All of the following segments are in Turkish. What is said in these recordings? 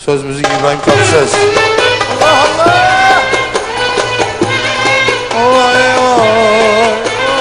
Söz müzik İbrahim Tatlıses. Allah Allah. Vay vay.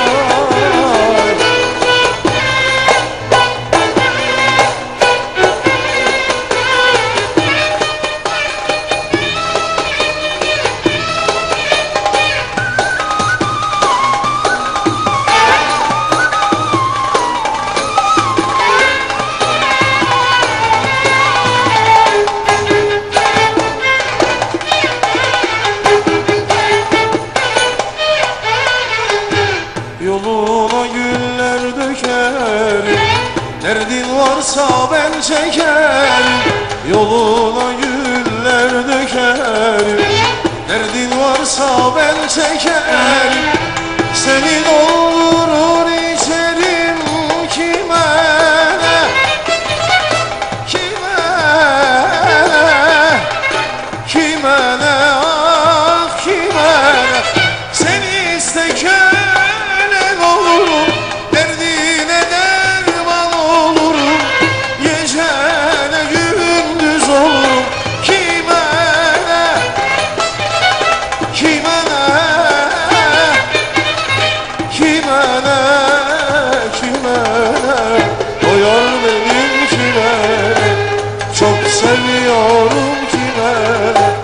Yoluna güller dökerim, derdin varsa ben çekerim. Yoluna güller dökerim, derdin varsa ben çekerim. Seni doldurur içerim kime ne, kime ne, kime ne, ah kime ne. Seni iste olurum, derdine derman olurum, gecene gündüz olurum. Kime ne, kime ne, kime ne, kime ne, o yar benim kime ne, çok seviyorum kime ne.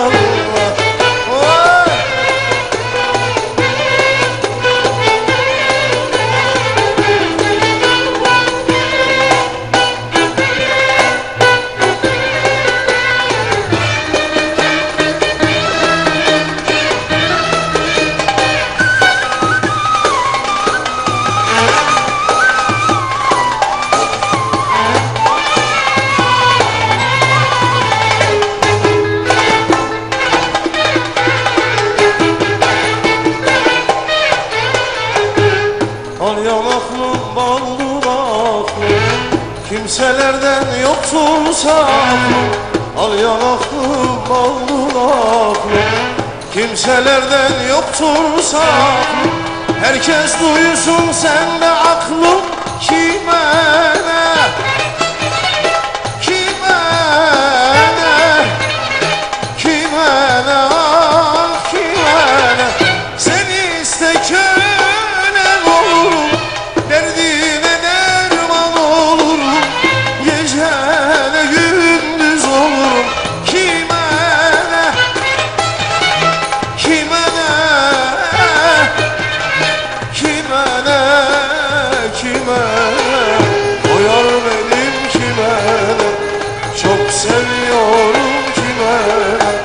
Al yanaklım, bal dudaklı, kimselerden yoktur saklım. Al yanaklım, bal dudaklı, kimselerden yoktur saklım. Herkes duysun sende aklım, kime ne, kime ne, kime ne, ah kime ne. Seni iste olurum, derdine derman olurum, gecene gündüz olurum. Kime ne, kime ne, kime ne, kime ne, o yar benim kime ne, çok seviyorum kime ne.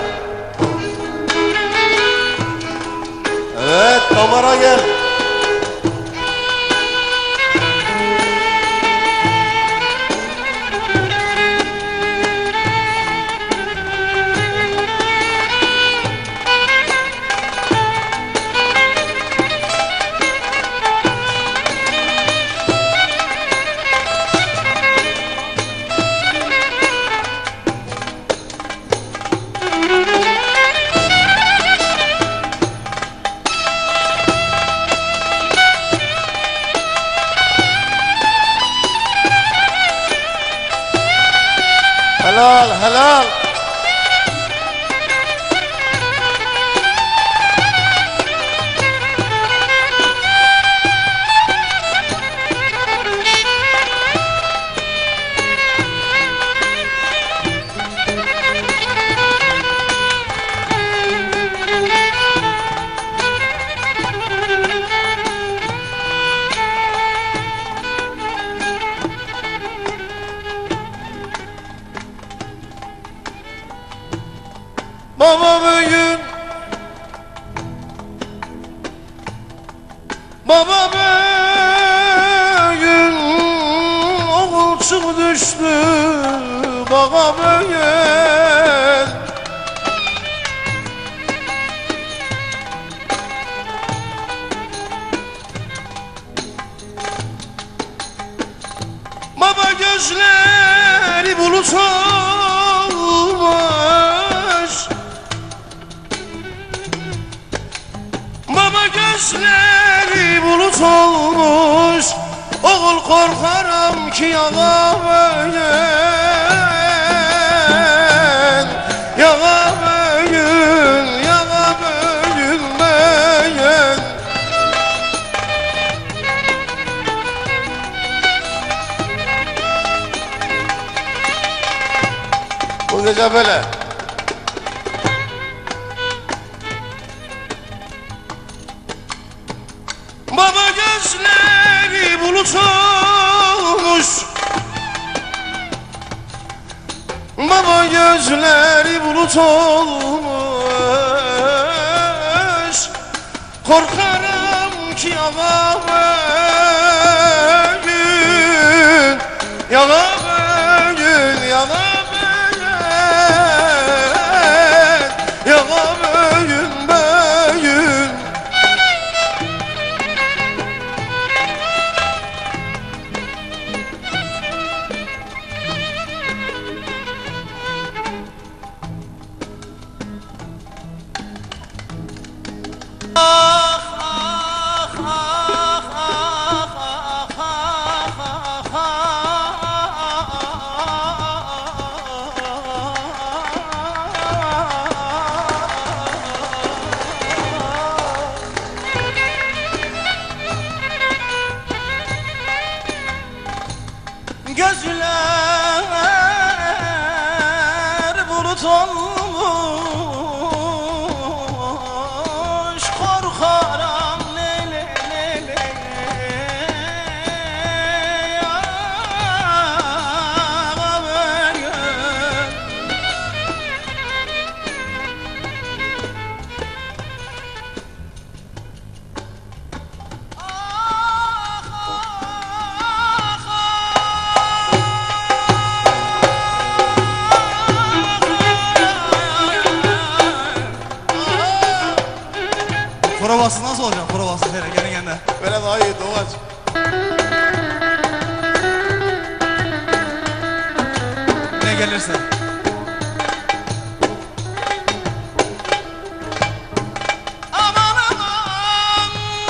Evet, kamera gel. Helal, helal. Baba bugün, baba bugün oğulçuk düştü baba bugün. Baba gözleri bulut olmuş, baba gözleri bulut olmuş. Oğul korkarım ki yana böyle Recep hele. Baba gözleri bulut olmuş, baba gözleri bulut olmuş. Korkarım ki yağa bugün, yağa bugün, yağa bugün, yağa bugün, bugün. Gözler bulut olmuş, korkarım lele lele yağa bugün. Provası nasıl olacak? Provası şöyle gene. Böyle daha iyi Doğaç. Ne gelirse. Aman aman,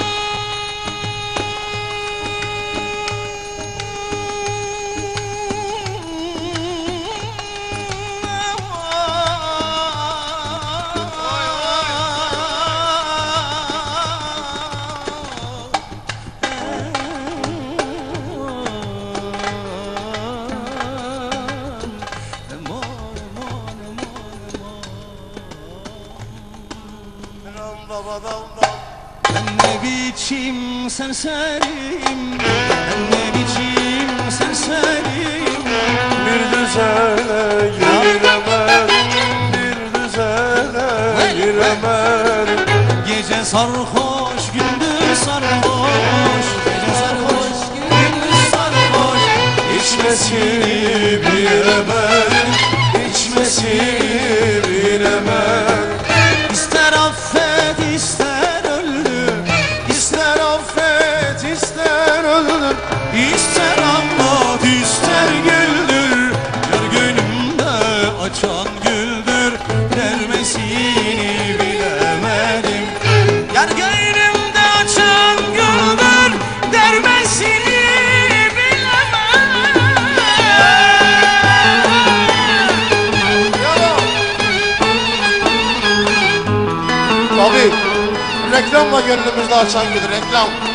Ben ne biçim serserim, ben ne biçim serserim. Bir düzene giremedim, bir düzene giremedim. Gece sarhoş, gündüz sarhoş, gece sarhoş, gündüz sarhoş. İçmesini bilemedim, içmesini bilemedim. İster affet, ister öldür, İster affet, ister öldür. ister anlat, ister güldür. Yar gönlümde açan güldür, dermesini bilemedim. Yar gönlümde açan güldür, dermesini bilemedim. Tabii. Reklamla gönlümüzde açan güdür, reklam.